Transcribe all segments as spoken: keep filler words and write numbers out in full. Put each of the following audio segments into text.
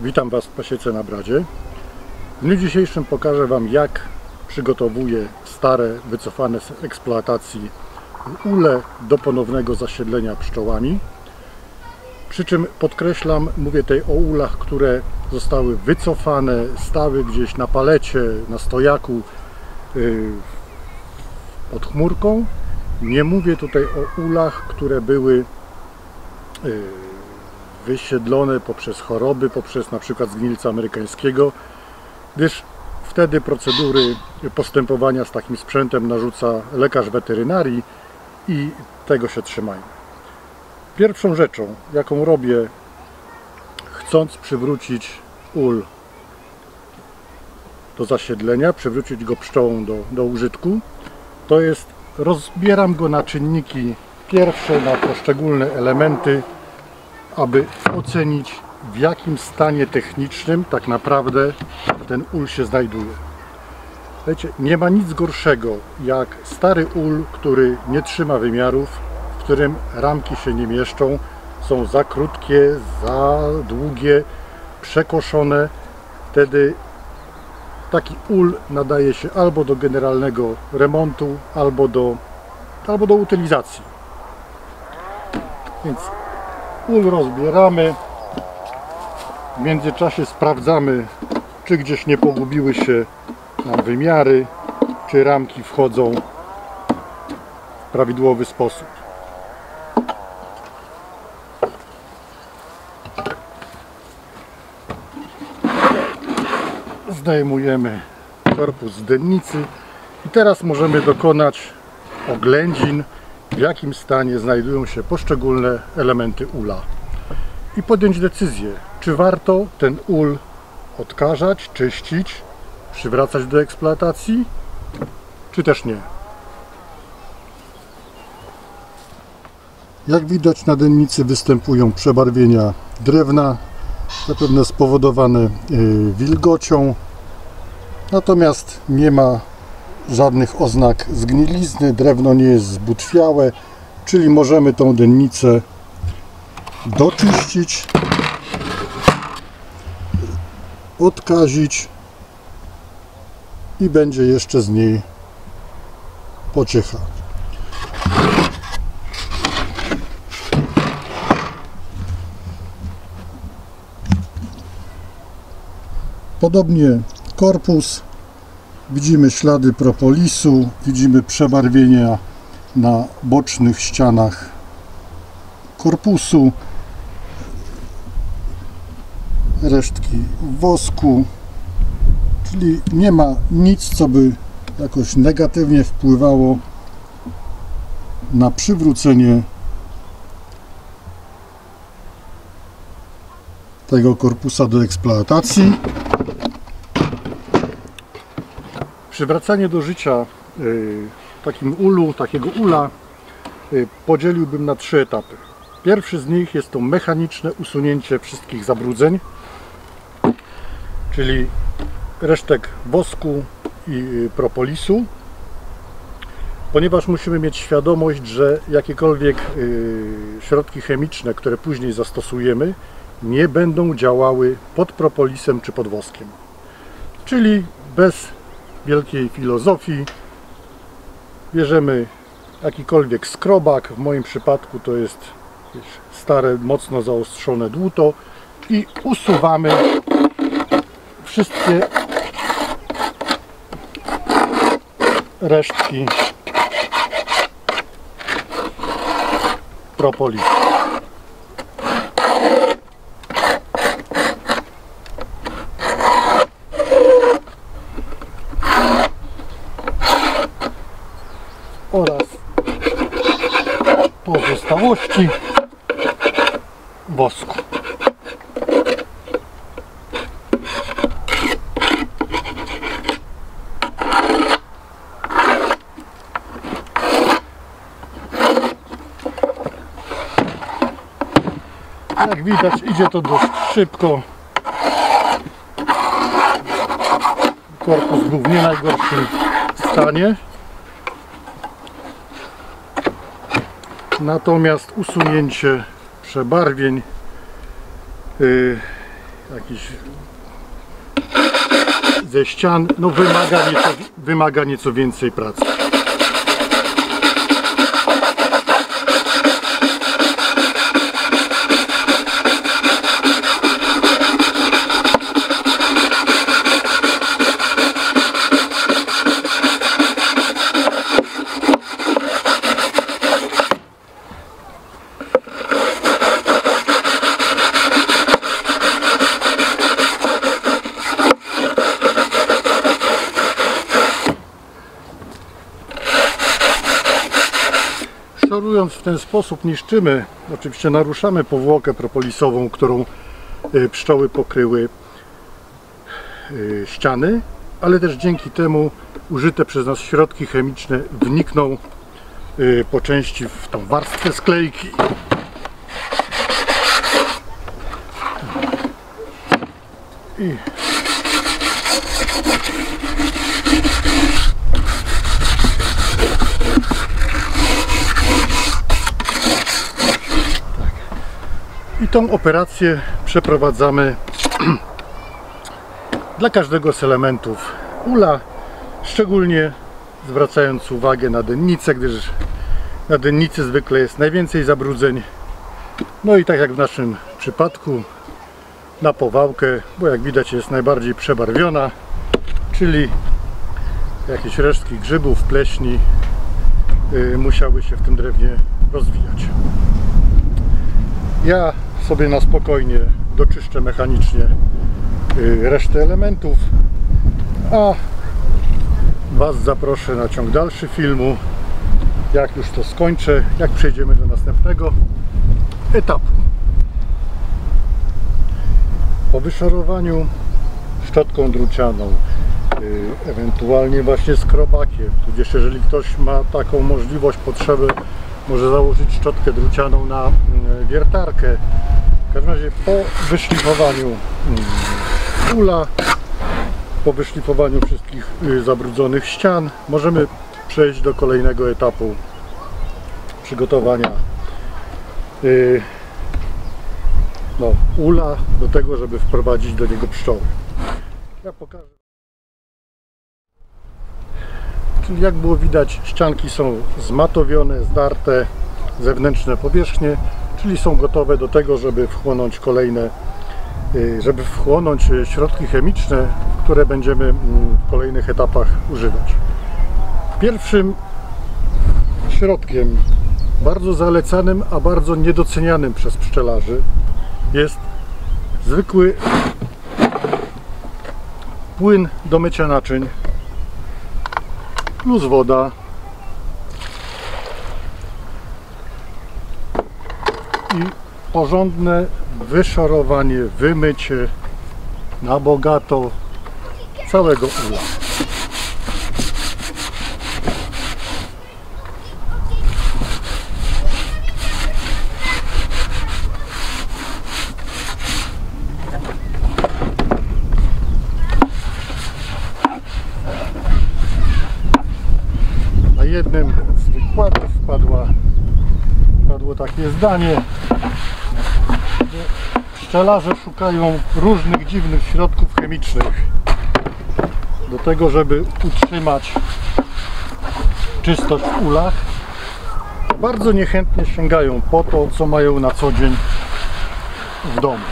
Witam Was w pasiece na bradzie. W dniu dzisiejszym pokażę Wam, jak przygotowuję stare, wycofane z eksploatacji ule do ponownego zasiedlenia pszczołami. Przy czym podkreślam, mówię tutaj o ulach, które zostały wycofane, stały gdzieś na palecie, na stojaku yy, pod chmurką. Nie mówię tutaj o ulach, które były yy, wysiedlone poprzez choroby, poprzez na przykład zgnilca amerykańskiego, gdyż wtedy procedury postępowania z takim sprzętem narzuca lekarz weterynarii i tego się trzymajmy. Pierwszą rzeczą, jaką robię, chcąc przywrócić ul do zasiedlenia, przywrócić go pszczołom do, do użytku, to jest rozbieram go na czynniki pierwsze, na poszczególne elementy, aby ocenić, w jakim stanie technicznym tak naprawdę ten ul się znajduje. Wiecie, nie ma nic gorszego jak stary ul, który nie trzyma wymiarów, w którym ramki się nie mieszczą, są za krótkie, za długie, przekoszone. Wtedy taki ul nadaje się albo do generalnego remontu, albo do, albo do utylizacji. Więc ul rozbieramy, w międzyczasie sprawdzamy, czy gdzieś nie pogubiły się nam wymiary, czy ramki wchodzą w prawidłowy sposób. Zdejmujemy korpus z dennicy i teraz możemy dokonać oględzin, w jakim stanie znajdują się poszczególne elementy ula i podjąć decyzję, czy warto ten ul odkażać, czyścić, przywracać do eksploatacji, czy też nie. Jak widać, na dennicy występują przebarwienia drewna, zapewne spowodowane wilgocią, natomiast nie ma żadnych oznak zgnilizny, drewno nie jest zbutwiałe, czyli możemy tą dennicę doczyścić, odkazić i będzie jeszcze z niej pociecha. Podobnie korpus. Widzimy ślady propolisu, widzimy przebarwienia na bocznych ścianach korpusu, resztki wosku, czyli nie ma nic, co by jakoś negatywnie wpływało na przywrócenie tego korpusa do eksploatacji. Przywracanie do życia y, takim ulu, takiego ula y, podzieliłbym na trzy etapy. Pierwszy z nich jest to mechaniczne usunięcie wszystkich zabrudzeń, czyli resztek wosku i y, propolisu, ponieważ musimy mieć świadomość, że jakiekolwiek y, środki chemiczne, które później zastosujemy, nie będą działały pod propolisem czy pod woskiem. Czyli bez wielkiej filozofii bierzemy jakikolwiek skrobak, w moim przypadku to jest stare, mocno zaostrzone dłuto i usuwamy wszystkie resztki propolisu. Oraz pozostałości wosku. Jak widać, idzie to dość szybko. Korpus był w nie najgorszym stanie. Natomiast usunięcie przebarwień yy, jakiś ze ścian, no wymaga nieco, wymaga nieco więcej pracy. Szorując w ten sposób niszczymy, oczywiście naruszamy powłokę propolisową, którą pszczoły pokryły ściany, ale też dzięki temu użyte przez nas środki chemiczne wnikną po części w tą warstwę sklejki. I I tą operację przeprowadzamy dla każdego z elementów ula, szczególnie zwracając uwagę na dennicę, gdyż na dennicy zwykle jest najwięcej zabrudzeń. No i tak jak w naszym przypadku na powałkę, bo jak widać jest najbardziej przebarwiona, czyli jakieś resztki grzybów, pleśni yy, musiały się w tym drewnie rozwijać. Ja sobie na spokojnie doczyszczę mechanicznie resztę elementów, a Was zaproszę na ciąg dalszy filmu, jak już to skończę, jak przejdziemy do następnego etapu. Po wyszorowaniu szczotką drucianą, ewentualnie właśnie skrobakiem, tudzież jeżeli ktoś ma taką możliwość, potrzebę, może założyć szczotkę drucianą na wiertarkę. W każdym razie po wyszlifowaniu ula, po wyszlifowaniu wszystkich zabrudzonych ścian, możemy przejść do kolejnego etapu przygotowania no, ula do tego, żeby wprowadzić do niego pszczoły. Ja pokażę. Czyli jak było widać, ścianki są zmatowione, zdarte, zewnętrzne powierzchnie, czyli są gotowe do tego, żeby wchłonąć kolejne, żeby wchłonąć środki chemiczne, które będziemy w kolejnych etapach używać. Pierwszym środkiem, bardzo zalecanym, a bardzo niedocenianym przez pszczelarzy, jest zwykły płyn do mycia naczyń plus woda i porządne wyszorowanie, wymycie na bogato całego ula. Na jednym z wykładów padła, padło takie zdanie, że pszczelarze szukają różnych dziwnych środków chemicznych do tego, żeby utrzymać czystość w ulach. Bardzo niechętnie sięgają po to, co mają na co dzień w domu.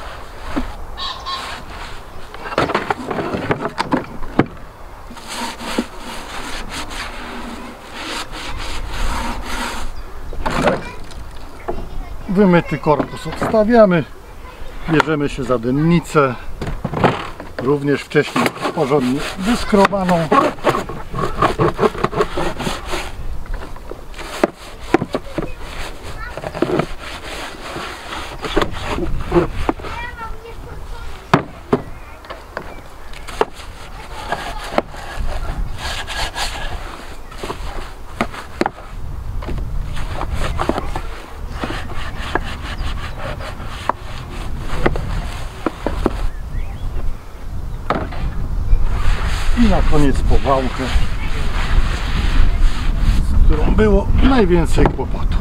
Wymyty korpus odstawiamy, bierzemy się za dennicę, również wcześniej porządnie wyskrobaną. I na koniec powałkę, z którą było najwięcej kłopotu.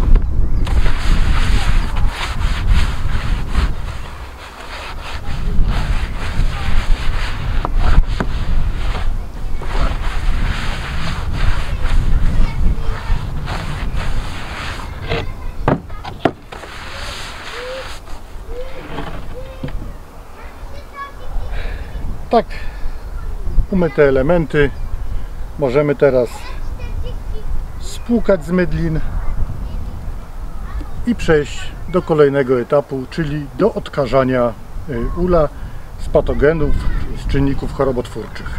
tak umyte elementy możemy teraz spłukać z mydlin i przejść do kolejnego etapu, czyli do odkażania ula z patogenów, z czynników chorobotwórczych.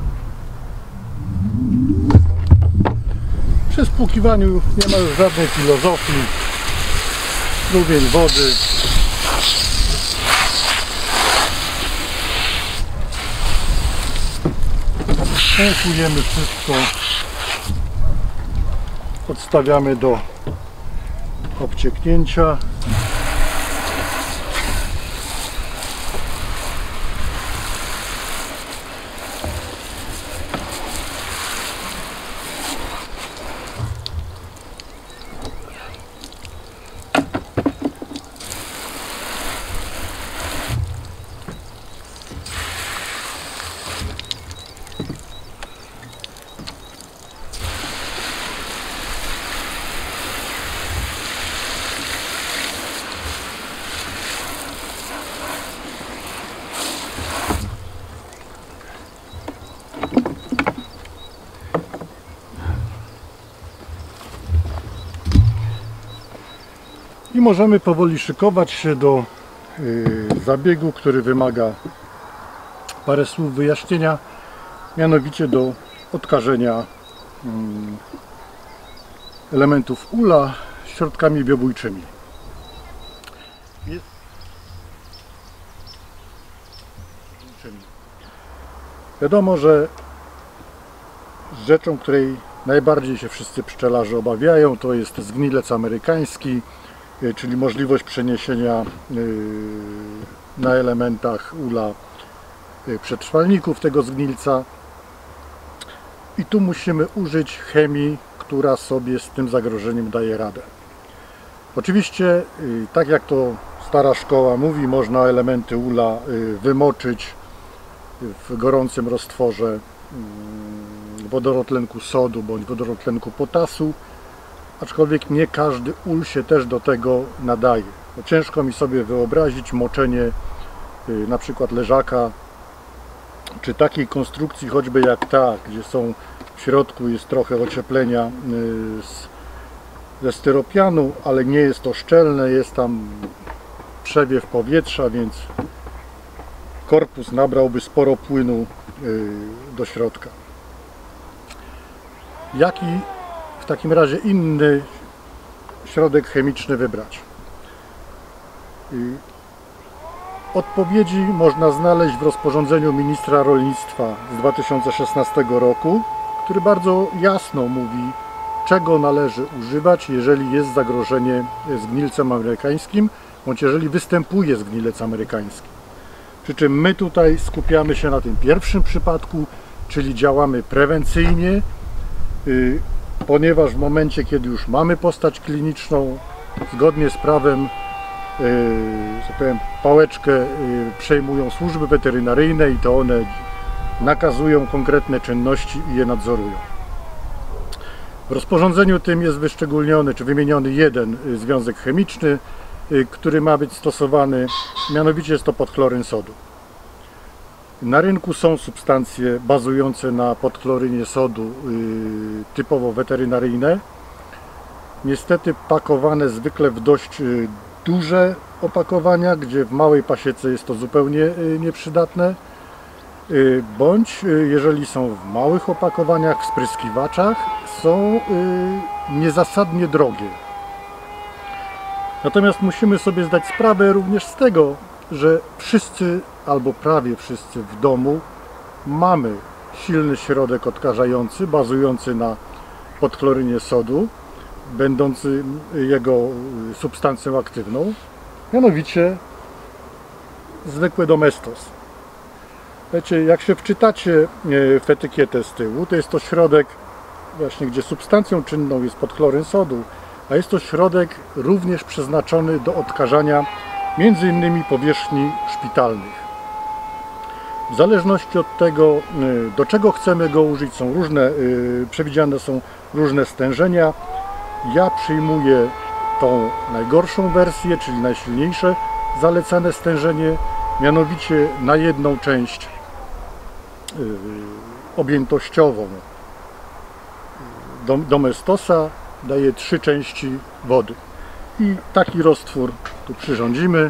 Przy spłukiwaniu nie ma już żadnej filozofii. Strumień wody. Spłukujemy wszystko. Odstawiamy do obcieknięcia. I możemy powoli szykować się do y, zabiegu, który wymaga parę słów wyjaśnienia, mianowicie do odkażenia y, elementów ula środkami biobójczymi. Jest... Wiadomo, że rzeczą, której najbardziej się wszyscy pszczelarze obawiają, to jest zgnilec amerykański, czyli możliwość przeniesienia na elementach ula przetrwalników tego zgnilca. I tu musimy użyć chemii, która sobie z tym zagrożeniem daje radę. Oczywiście, tak jak to stara szkoła mówi, można elementy ula wymoczyć w gorącym roztworze wodorotlenku sodu bądź wodorotlenku potasu, aczkolwiek nie każdy ul się też do tego nadaje. No, ciężko mi sobie wyobrazić moczenie y, na przykład leżaka, czy takiej konstrukcji choćby jak ta, gdzie są w środku jest trochę ocieplenia y, z, ze styropianu, ale nie jest to szczelne, jest tam przewiew powietrza, więc korpus nabrałby sporo płynu y, do środka. Jaki w takim razie inny środek chemiczny wybrać? Odpowiedzi można znaleźć w rozporządzeniu ministra rolnictwa z dwa tysiące szesnastego roku, który bardzo jasno mówi, czego należy używać, jeżeli jest zagrożenie zgnilcem amerykańskim, bądź jeżeli występuje zgnilec amerykański. Przy czym my tutaj skupiamy się na tym pierwszym przypadku, czyli działamy prewencyjnie, ponieważ w momencie, kiedy już mamy postać kliniczną, zgodnie z prawem, że powiem, pałeczkę przejmują służby weterynaryjne i to one nakazują konkretne czynności i je nadzorują. W rozporządzeniu tym jest wyszczególniony, czy wymieniony jeden związek chemiczny, który ma być stosowany, mianowicie jest to podchloryn sodu. Na rynku są substancje bazujące na podchlorynie sodu, yy, typowo weterynaryjne. Niestety pakowane zwykle w dość yy, duże opakowania, gdzie w małej pasiece jest to zupełnie yy, nieprzydatne. Yy, bądź yy, jeżeli są w małych opakowaniach, w spryskiwaczach, są yy, niezasadnie drogie. Natomiast musimy sobie zdać sprawę również z tego, że wszyscy albo prawie wszyscy w domu mamy silny środek odkażający bazujący na podchlorynie sodu, będący jego substancją aktywną, mianowicie zwykły domestos. Wiecie, jak się wczytacie w etykietę z tyłu, to jest to środek właśnie, gdzie substancją czynną jest podchloryn sodu, a jest to środek również przeznaczony do odkażania między innymi powierzchni szpitalnych. W zależności od tego, do czego chcemy go użyć, są różne, przewidziane są różne stężenia. Ja przyjmuję tą najgorszą wersję, czyli najsilniejsze zalecane stężenie, mianowicie na jedną część objętościową Domestosa daje trzy części wody. I taki roztwór tu przyrządzimy.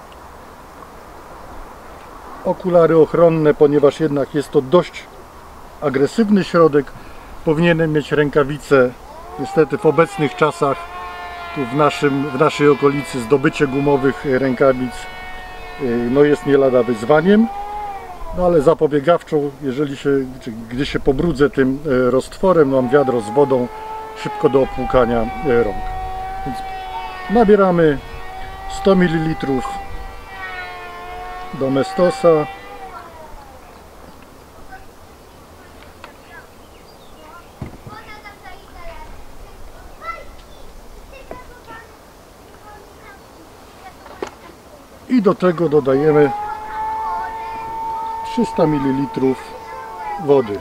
Okulary ochronne, ponieważ jednak jest to dość agresywny środek, powinienem mieć rękawice. Niestety w obecnych czasach tu w, naszym, w naszej okolicy zdobycie gumowych rękawic no jest nie lada wyzwaniem, no ale zapobiegawczo, jeżeli się, czy gdy się pobrudzę tym roztworem, mam wiadro z wodą, szybko do opłukania rąk. Więc nabieramy sto mililitrów Domestosa. I do tego dodajemy trzysta mililitrów wody.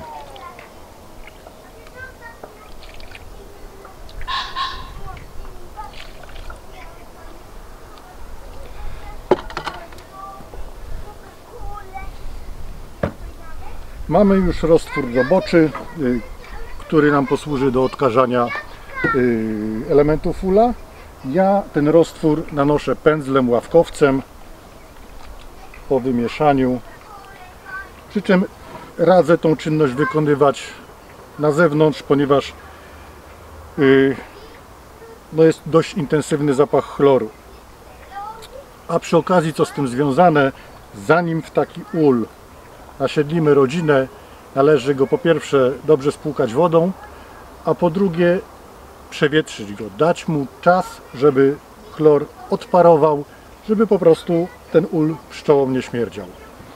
Mamy już roztwór roboczy, który nam posłuży do odkażania elementów ula. Ja ten roztwór nanoszę pędzlem, ławkowcem po wymieszaniu, przy czym radzę tą czynność wykonywać na zewnątrz, ponieważ yy, no jest dość intensywny zapach chloru. A przy okazji, co z tym związane, zanim w taki ul nasiedlimy rodzinę, należy go po pierwsze dobrze spłukać wodą, a po drugie przewietrzyć go, dać mu czas, żeby chlor odparował, żeby po prostu ten ul pszczołom nie śmierdział.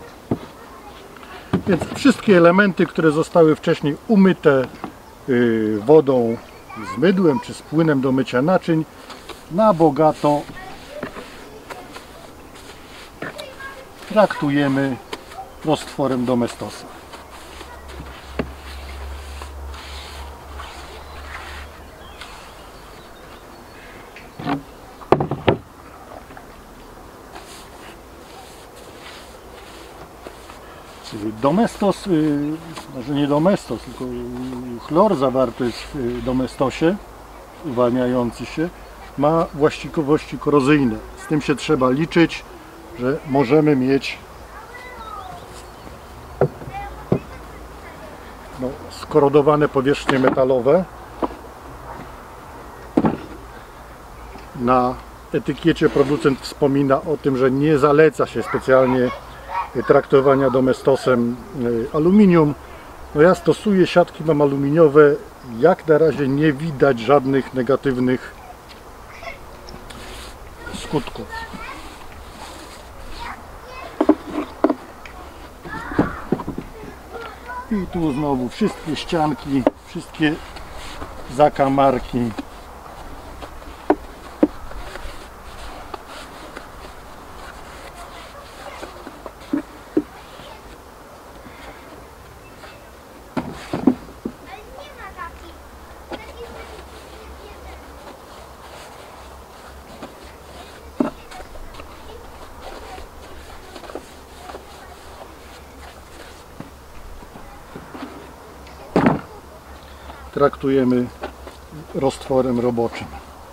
Więc wszystkie elementy, które zostały wcześniej umyte yy, wodą z mydłem czy z płynem do mycia naczyń, na bogato traktujemy roztworem Domestosa. Domestos, może nie Domestos, tylko chlor zawarty w Domestosie, uwalniający się, ma właściwości korozyjne. Z tym się trzeba liczyć, że możemy mieć no, skorodowane powierzchnie metalowe. Na etykiecie producent wspomina o tym, że nie zaleca się specjalnie traktowania Domestosem aluminium. No ja stosuję siatki mam aluminiowe, jak na razie nie widać żadnych negatywnych skutków. I tu znowu wszystkie ścianki, wszystkie zakamarki. Traktujemy roztworem roboczym.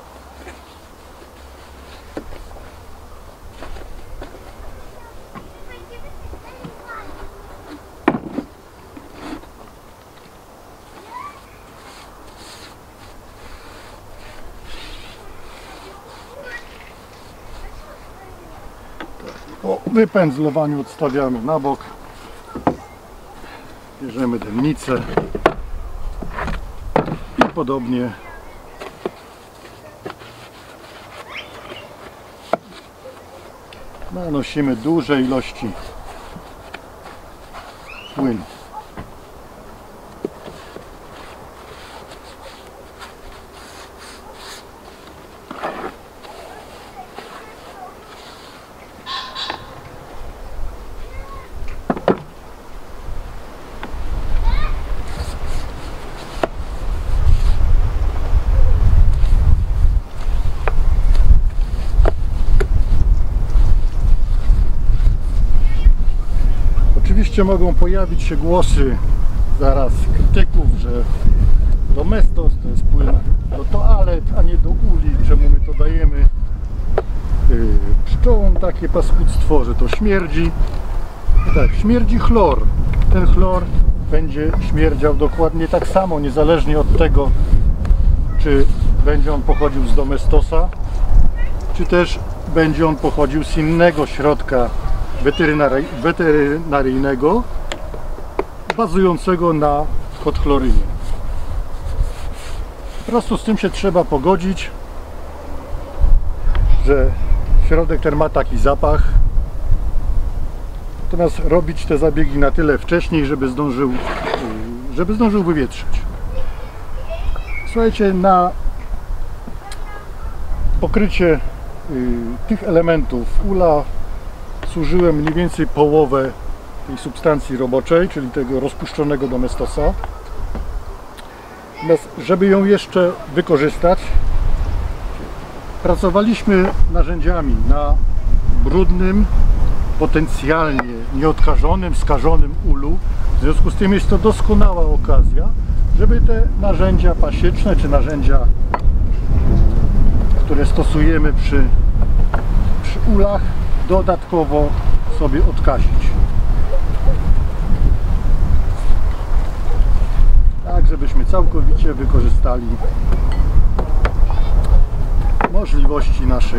Po wypędzlowaniu odstawiamy na bok. Bierzemy dennicę. Podobnie nanosimy duże ilości płynu. Oczywiście mogą pojawić się głosy zaraz krytyków, że Domestos to jest płyn do toalet, a nie do uli, czemu my to dajemy yy, pszczołom takie paskudztwo, że to śmierdzi. I tak, śmierdzi chlor. Ten chlor będzie śmierdział dokładnie tak samo, niezależnie od tego, czy będzie on pochodził z Domestosa, czy też będzie on pochodził z innego środka weterynary, weterynaryjnego bazującego na podchlorynie. Po prostu z tym się trzeba pogodzić, że środek ten ma taki zapach. Natomiast robić te zabiegi na tyle wcześniej, żeby zdążył, żeby zdążył wywietrzyć. Słuchajcie, na pokrycie tych elementów ula zużyłem mniej więcej połowę tej substancji roboczej, czyli tego rozpuszczonego Domestosa. Natomiast, żeby ją jeszcze wykorzystać, pracowaliśmy narzędziami na brudnym, potencjalnie nieodkażonym, skażonym ulu. W związku z tym jest to doskonała okazja, żeby te narzędzia pasieczne, czy narzędzia, które stosujemy przy, przy ulach, dodatkowo sobie odkazić. Tak, żebyśmy całkowicie wykorzystali możliwości naszej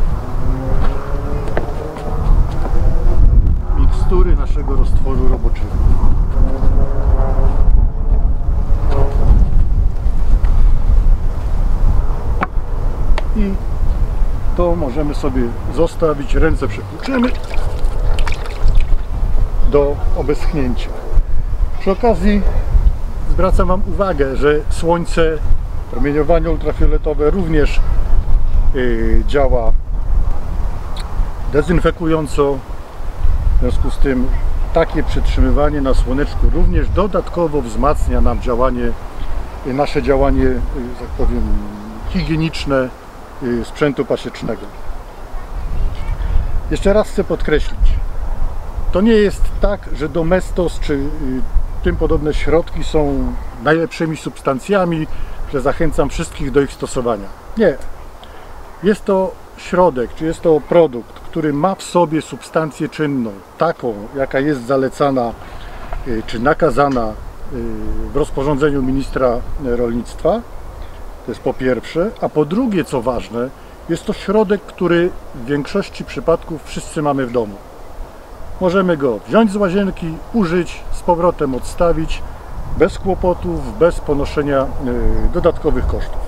mikstury, naszego roztworu roboczego. I to możemy sobie zostawić, ręce przepłuczemy do obeschnięcia. Przy okazji zwracam Wam uwagę, że słońce, promieniowanie ultrafioletowe również yy, działa dezynfekująco. W związku z tym takie przytrzymywanie na słoneczku również dodatkowo wzmacnia nam działanie, yy, nasze działanie, yy, tak powiem, higieniczne yy, sprzętu pasiecznego. Jeszcze raz chcę podkreślić, to nie jest tak, że Domestos czy yy, tym podobne środki są najlepszymi substancjami, że zachęcam wszystkich do ich stosowania. Nie. Jest to środek, czy jest to produkt, który ma w sobie substancję czynną, taką, jaka jest zalecana, czy nakazana w rozporządzeniu ministra rolnictwa. To jest po pierwsze. A po drugie, co ważne, jest to środek, który w większości przypadków wszyscy mamy w domu. Możemy go wziąć z łazienki, użyć, z powrotem odstawić, bez kłopotów, bez ponoszenia dodatkowych kosztów.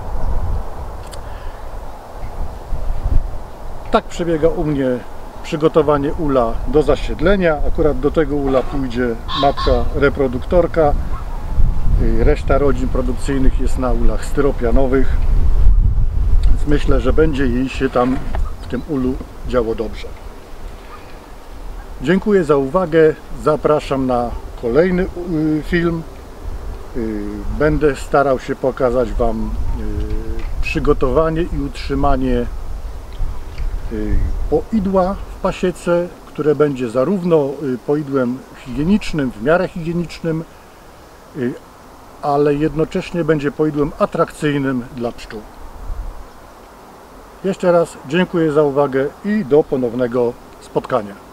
Tak przebiega u mnie przygotowanie ula do zasiedlenia. Akurat do tego ula pójdzie matka reproduktorka. Reszta rodzin produkcyjnych jest na ulach styropianowych. Więc myślę, że będzie jej się tam w tym ulu działo dobrze. Dziękuję za uwagę. Zapraszam na kolejny film. Będę starał się pokazać Wam przygotowanie i utrzymanie poidła w pasiece, które będzie zarówno poidłem higienicznym, w miarę higienicznym, ale jednocześnie będzie poidłem atrakcyjnym dla pszczół. Jeszcze raz dziękuję za uwagę i do ponownego spotkania.